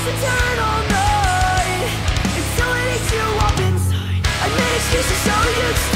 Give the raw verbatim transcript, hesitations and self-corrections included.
eternal night until it eats you up inside. I made excuses so you'd stay.